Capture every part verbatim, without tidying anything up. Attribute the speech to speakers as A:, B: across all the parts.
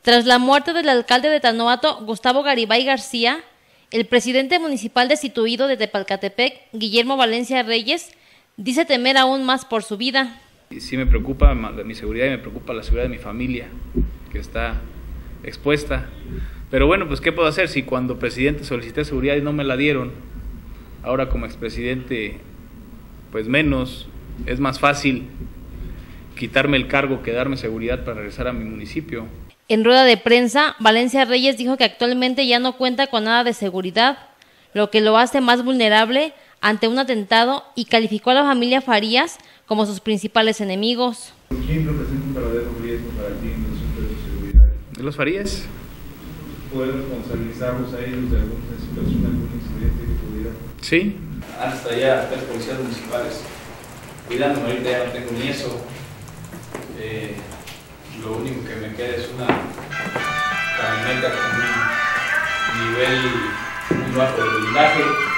A: Tras la muerte del alcalde de Tanoato, Gustavo Garibay García, el presidente municipal destituido de Tepalcatepec, Guillermo Valencia Reyes, dice temer aún más por su vida.
B: Sí me preocupa mi seguridad y me preocupa la seguridad de mi familia, que está expuesta. Pero bueno, pues ¿qué puedo hacer si cuando presidente solicité seguridad y no me la dieron? Ahora como expresidente, pues menos, es más fácil quitarme el cargo que darme seguridad para regresar a mi municipio.
A: En rueda de prensa, Valencia Reyes dijo que actualmente ya no cuenta con nada de seguridad, lo que lo hace más vulnerable ante un atentado, y calificó a la familia Farías como sus principales enemigos.
C: ¿Quién representa un verdadero riesgo para ti en los asuntos de seguridad?
B: ¿Los Farías?
C: ¿Puedes responsabilizarlos a ellos de alguna situación, algún incidente que pudiera?
B: Sí.
D: Antes traía tres policías municipales cuidándome, ahorita ya no tengo ni eso. Eh, lo único que me queda es una camioneta con un nivel muy bajo de blindaje.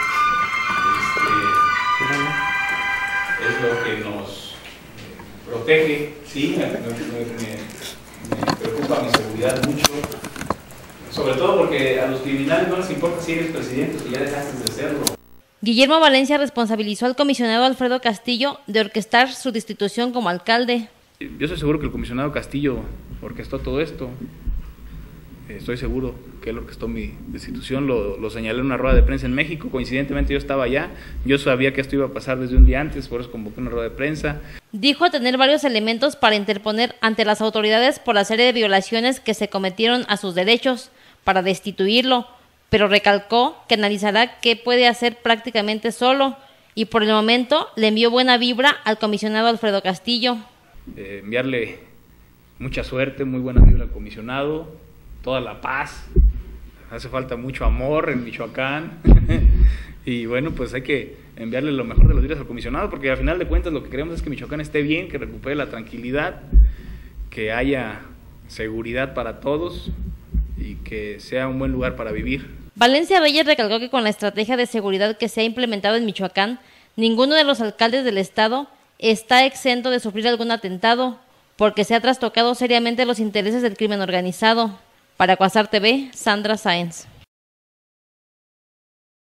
D: Este, es lo que nos eh, protege. Sí, me, me, me, me preocupa mi seguridad mucho. Sobre todo porque a los criminales no les importa si eres presidente o si ya dejaste de serlo.
A: Guillermo Valencia responsabilizó al comisionado Alfredo Castillo de orquestar su destitución como alcalde.
B: Yo estoy seguro que el comisionado Castillo orquestó todo esto. Estoy seguro que él orquestó mi destitución, lo, lo señalé en una rueda de prensa en México. Coincidentemente yo estaba allá, yo sabía que esto iba a pasar desde un día antes, por eso convoqué una rueda de prensa.
A: Dijo tener varios elementos para interponer ante las autoridades por la serie de violaciones que se cometieron a sus derechos para destituirlo, pero recalcó que analizará qué puede hacer prácticamente solo, y por el momento le envió buena vibra al comisionado Alfredo Castillo.
B: Eh, enviarle mucha suerte, muy buena vibra al comisionado, toda la paz, hace falta mucho amor en Michoacán y bueno, pues hay que enviarle lo mejor de los días al comisionado, porque al final de cuentas lo que queremos es que Michoacán esté bien, que recupere la tranquilidad, que haya seguridad para todos y que sea un buen lugar para vivir.
A: Valencia Reyes recalcó que con la estrategia de seguridad que se ha implementado en Michoacán, ninguno de los alcaldes del estado está exento de sufrir algún atentado, porque se ha trastocado seriamente los intereses del crimen organizado. Para Cuasar T V, Sandra Sáenz.